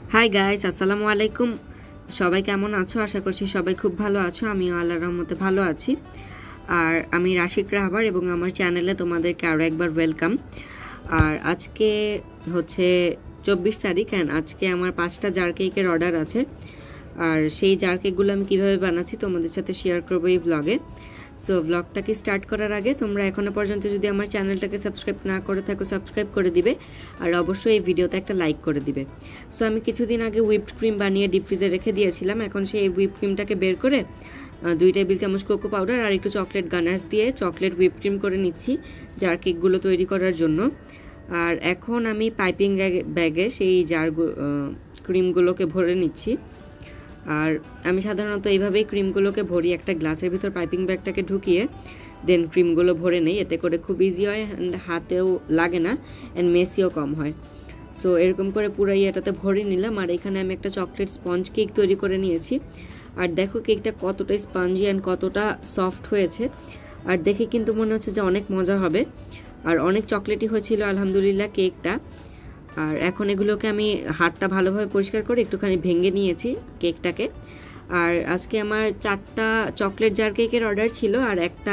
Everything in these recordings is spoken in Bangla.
হাই গাইস, আসসালামু আলাইকুম। সবাই কেমন আছো? আশা করছি সবাই খুব ভালো আছো। আমিও আল্লাহর রহমতে ভালো আছি। আর আমি রাশিক রাহবার এবং আমার চ্যানেলে তোমাদেরকে আরও একবার ওয়েলকাম। আর আজকে হচ্ছে 24 তারিখ অ্যান্ড আজকে আমার 5টা জার কেকের অর্ডার আছে। আর সেই জার কেকগুলো আমি কীভাবে বানাচ্ছি তোমাদের সাথে শেয়ার করবো এই ভ্লগে। সো ভ্লগটাকে স্টার্ট করার আগে তোমরা এখনও পর্যন্ত যদি আমার চ্যানেলটাকে সাবস্ক্রাইব না করে থাকো সাবস্ক্রাইব করে দিবে, আর অবশ্যই এই ভিডিওতে একটা লাইক করে দিবে। সো আমি কিছুদিন আগে হুইপড ক্রিম বানিয়ে ডিপ ফ্রিজে রেখে দিয়েছিলাম। এখন সেই হুইপ ক্রিমটাকে বের করে 2 টেবিল চামচ কোকো পাউডার আর একটু চকলেট গানাশ দিয়ে চকলেট হুইপ ক্রিম করে নিচ্ছি জার কেকগুলো তৈরি করার জন্য। আর এখন আমি পাইপিং ব্যাগে সেই জার ক্রিমগুলোকে ভরে নিচ্ছি। আর আমি সাধারণত এইভাবেই ক্রিমগুলোকে ভরি, একটা গ্লাসের ভিতর পাইপিং ব্যাগটাকে ঢুকিয়ে দেন ক্রিমগুলো ভরে নেই। এতে করে খুব ইজি হয় অ্যান্ড হাতেও লাগে না অ্যান্ড মেসিও কম হয়। সো এরকম করে পুরাই এটাতে ভরে নিলাম। আর এখানে আমি একটা চকলেট স্পঞ্জ কেক তৈরি করে নিয়েছি। আর দেখো কেকটা কতটা স্পঞ্জি অ্যান্ড কতটা সফট হয়েছে। আর দেখে কিন্তু মনে হচ্ছে যে অনেক মজা হবে। আর অনেক চকলেটই হয়েছিল আলহামদুলিল্লাহ কেকটা। আর এখন এগুলোকে আমি হাতটা ভালোভাবে পরিষ্কার করে একটুখানি ভেঙে নিয়েছি কেকটাকে। আর আজকে আমার 4টা চকলেট জার কেকের অর্ডার ছিল আর একটা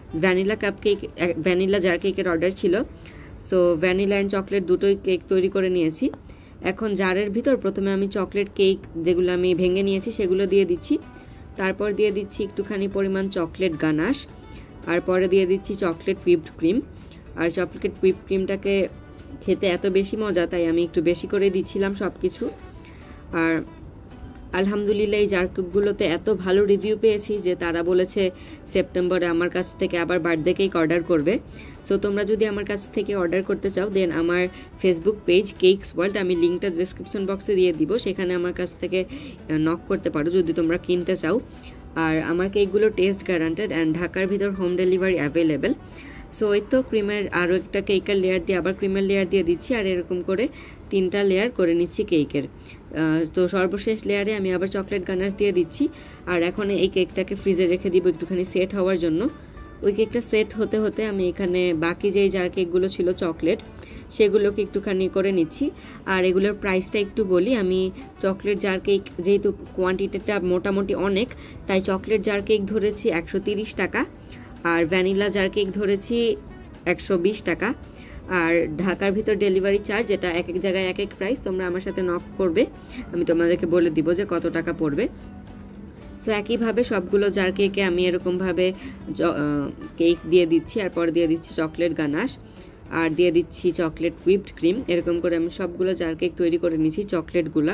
ভ্যানিলা জার কেকের অর্ডার ছিল। সো ভ্যানিলা অ্যান্ড চকলেট দুটোই কেক তৈরি করে নিয়েছি। এখন জারের ভিতর প্রথমে আমি চকলেট কেক যেগুলো আমি ভেঙে নিয়েছি সেগুলো দিয়ে দিচ্ছি। তারপর দিয়ে দিচ্ছি একটুখানি পরিমাণ চকলেট গানাশ, আর পরে দিয়ে দিচ্ছি চকলেট হুইপড ক্রিম। আর চকলেট হুইপড ক্রিমটাকে খেতে এত বেশি মজা, তাই আমি একটু বেশি করে দিচ্ছিলাম সব কিছু। আর আলহামদুলিল্লাহ এই জার কেকগুলোতে এত ভালো রিভিউ পেয়েছি যে তারা বলেছে সেপ্টেম্বরে আমার কাছ থেকে আবার বার্থডে কেক অর্ডার করবে। সো তোমরা যদি আমার কাছ থেকে অর্ডার করতে চাও দেন আমার ফেসবুক পেজ কেকস ওয়ার্ল্ড, আমি লিঙ্কটা ডেসক্রিপশন বক্সে দিয়ে দিব, সেখানে আমার কাছ থেকে নক করতে পারো যদি তোমরা কিনতে চাও। আর আমার কেকগুলো টেস্ট গ্যারান্টেড অ্যান্ড ঢাকার ভিতর হোম ডেলিভারি অ্যাভেলেবেল। সো এই তো ক্রিমের আরও একটা কেকের লেয়ার দিয়ে আবার ক্রিমের লেয়ার দিয়ে দিচ্ছি। আর এরকম করে 3টা লেয়ার করে নিচ্ছি কেকের। তো সর্বশেষ লেয়ারে আমি আবার চকলেট গানাশ দিয়ে দিচ্ছি। আর এখন এই কেকটাকে ফ্রিজে রেখে দিব একটুখানি সেট হওয়ার জন্য। ওই কেকটা সেট হতে হতে আমি এখানে বাকি যেই জার কেকগুলো ছিল চকলেট সেগুলোকে একটুখানি করে নিচ্ছি। আর এগুলোর প্রাইসটা একটু বলি। আমি চকলেট জার কেক যেহেতু কোয়ান্টিটিটা মোটামুটি অনেক, তাই চকলেট জার কেক ধরেছি 130 টাকা, আর ভ্যানিলা জার কেক ধরেছি 120 টাকা। আর ঢাকার ভিতর ডেলিভারি চার্জ, যেটা এক এক জায়গায় এক এক প্রাইস, তোমরা আমার সাথে নক করবে, আমি তোমাদেরকে বলে দিব যে কত টাকা পড়বে। সো একইভাবে সবগুলো জার কেকে আমি এরকমভাবে কেক দিয়ে দিচ্ছি। আর পরে দিয়ে দিচ্ছি চকলেট গানাশ আর দিয়ে দিচ্ছি চকলেট হুইপড ক্রিম। এরকম করে আমি সবগুলো জার কেক তৈরি করে নিচ্ছি চকলেটগুলা।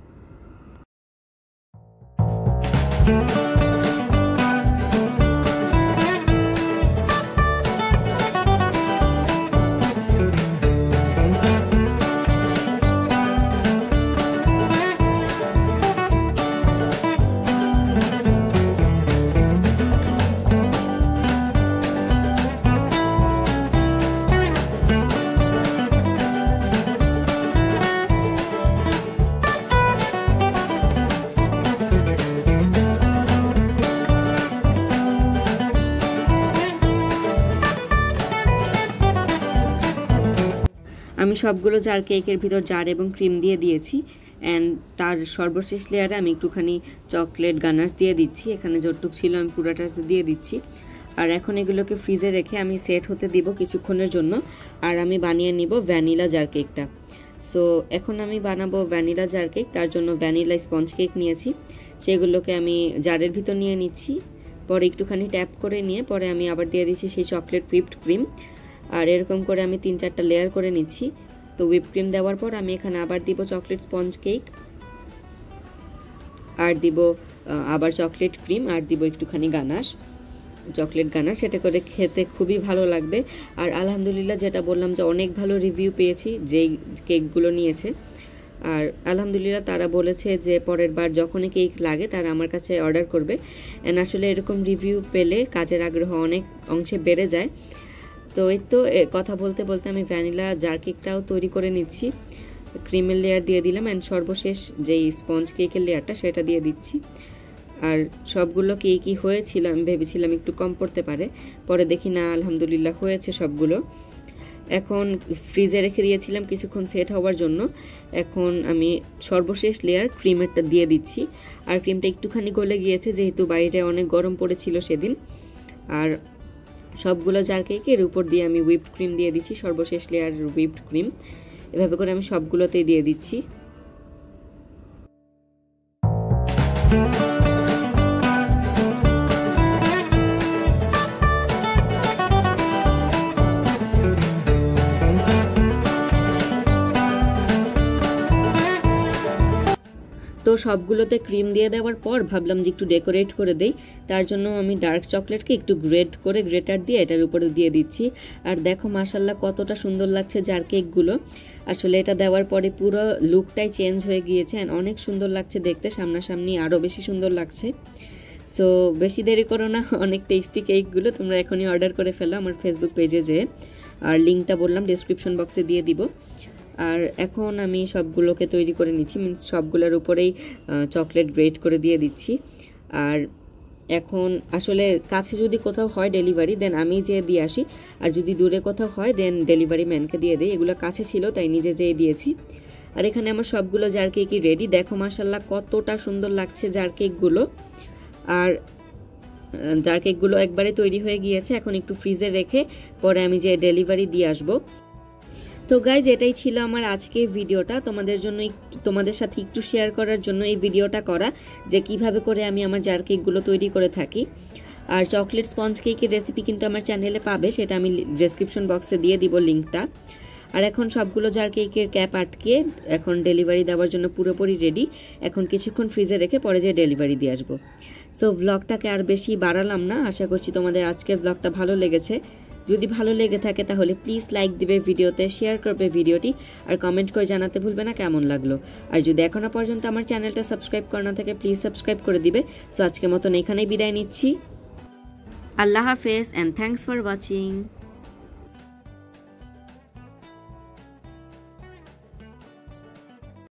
আমি সবগুলো জার কেকের ভিতর জার এবং ক্রিম দিয়ে দিয়েছি অ্যান্ড তার সর্বশেষ লেয়ারে আমি একটুখানি চকলেট গানাশ দিয়ে দিচ্ছি। এখানে যতটুকু ছিল আমি পুরোটা দিয়ে দিচ্ছি। আর এখন এগুলোকে ফ্রিজে রেখে আমি সেট হতে দিব কিছুক্ষণের জন্য। আর আমি বানিয়ে নিব ভ্যানিলা জার কেকটা। সো এখন আমি বানাবো ভ্যানিলা জার কেক। তার জন্য ভ্যানিলা স্পঞ্জ কেক নিয়েছি, সেগুলোকে আমি জারের ভিতর নিয়ে নিচ্ছি। পরে একটুখানি ট্যাপ করে নিয়ে পরে আমি আবার দিয়ে দিচ্ছি সেই চকলেট হুইপড ক্রিম। আর এরকম করে আমি 3-4টা লেয়ার করে নিচ্ছি। তো হুইপ ক্রিম দেওয়ার পর আমি এখানে আবার দিব চকলেট স্পঞ্জ কেক, আর দিব আবার চকলেট ক্রিম, আর দিব একটুখানি গানাশ, চকলেট গানাশ। সেটা করে খেতে খুবই ভালো লাগবে। আর আলহামদুলিল্লাহ যেটা বললাম যে অনেক ভালো রিভিউ পেয়েছি যেই কেকগুলো নিয়েছে। আর আলহামদুলিল্লাহ তারা বলেছে যে পরের বার যখনই কেক লাগে তারা আমার কাছে অর্ডার করবে। অ্যান্ড আসলে এরকম রিভিউ পেলে কাজের আগ্রহ অনেক অংশে বেড়ে যায়। তো এই তো কথা বলতে বলতে আমি ভ্যানিলা জার কেকটাও তৈরি করে নিচ্ছি। ক্রিমের লেয়ার দিয়ে দিলাম অ্যান্ড সর্বশেষ যেই স্পঞ্জ কেকের লেয়ারটা সেটা দিয়ে দিচ্ছি। আর সবগুলো কেকই হয়েছিল, আমি ভেবেছিলাম একটু কম পড়তে পারে, পরে দেখি না আলহামদুলিল্লাহ হয়েছে সবগুলো। এখন ফ্রিজে রেখে দিয়েছিলাম কিছুক্ষণ সেট হওয়ার জন্য। এখন আমি সর্বশেষ লেয়ার ক্রিমেরটা দিয়ে দিচ্ছি। আর ক্রিমটা একটুখানি গলে গিয়েছে যেহেতু বাইরে অনেক গরম পড়েছিল সেদিন। আর সবগুলো জার কেকের উপর দিয়ে আমি হুইপড ক্রিম দিয়ে দিচ্ছি, সর্বশেষ লেয়ার হুইপড ক্রিম। এভাবে করে আমি সবগুলোতেই দিয়ে দিচ্ছি। তো সবগুলোতে ক্রিম দিয়ে দেওয়ার পর ভাবলাম যে একটু ডেকোরেট করে দেই। তার জন্য আমি ডার্ক চকলেটকে একটু গ্রেটার দিয়ে এটার উপরে দিয়ে দিচ্ছি। আর দেখো মাশাল্লাহ কতটা সুন্দর লাগছে জার কেকগুলো। আসলে এটা দেওয়ার পরে পুরো লুকটাই চেঞ্জ হয়ে গিয়েছে, অ্যান্ড অনেক সুন্দর লাগছে দেখতে, সামনাসামনি আরও বেশি সুন্দর লাগছে। সো বেশি দেরি করো না, অনেক টেস্টি কেকগুলো তোমরা এখনই অর্ডার করে ফেলো আমার ফেসবুক পেজে যেয়ে। আর লিঙ্কটা বললাম ডেসক্রিপশন বক্সে দিয়ে দিব। আর এখন আমি সবগুলোকে তৈরি করে নিচ্ছি, মিন্স সবগুলোর উপরেই চকলেট গ্রেট করে দিয়ে দিচ্ছি। আর এখন আসলে কাছে যদি কোথাও হয় ডেলিভারি দেন আমি যেয়ে দিয়ে আসি, আর যদি দূরে কোথাও হয় দেন ডেলিভারি ম্যানকে দিয়ে দিই। এগুলো কাছে ছিল তাই নিজে যেয়ে দিয়েছি। আর এখানে আমার সবগুলো জার কেকই রেডি। দেখো মাশাল্লাহ কতটা সুন্দর লাগছে জার কেকগুলো। আর জার কেকগুলো একবারে তৈরি হয়ে গিয়েছে, এখন একটু ফ্রিজে রেখে পরে আমি যে ডেলিভারি দিয়ে আসবো। তো গাইজ এটাই ছিল আমার আজকের ভিডিওটা, তোমাদের সাথে একটু শেয়ার করার জন্য এই ভিডিওটা করা, যে কিভাবে করে আমি আমার জার কেকগুলো তৈরি করে থাকি। আর চকলেট স্পঞ্জ কেকের রেসিপি কিন্তু আমার চ্যানেলে পাবে, সেটা আমি ডেসক্রিপশন বক্সে দিয়ে দিব লিঙ্কটা। আর এখন সবগুলো জার কেকের ক্যাপ আটকে এখন ডেলিভারি দেওয়ার জন্য পুরোপুরি রেডি। এখন কিছুক্ষণ ফ্রিজে রেখে পরে যে ডেলিভারি দিয়ে আসবো। সো ব্লগটাকে আর বেশি বাড়ালাম না, আশা করছি তোমাদের আজকের ব্লগটা ভালো লেগেছে। যদি ভালো লেগে থাকে তাহলে প্লিজ লাইক দিবে ভিডিওতে, শেয়ার করবে ভিডিওটি, আর কমেন্ট করে জানাতে ভুলবে না কেমন লাগলো। আর যদি এখনো পর্যন্ত আমার চ্যানেলটা সাবস্ক্রাইব করা না থাকে প্লিজ সাবস্ক্রাইব করে দিবে। সো আজকের মতন এখানেই বিদায় নিচ্ছি। আল্লাহ হাফেজ অ্যান্ড থ্যাঙ্কস ফর ওয়াচিং।